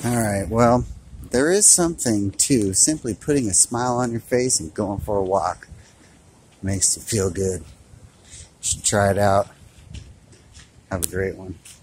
Alright, well, there is something to simply putting a smile on your face and going for a walk. Makes you feel good. You should try it out. Have a great one.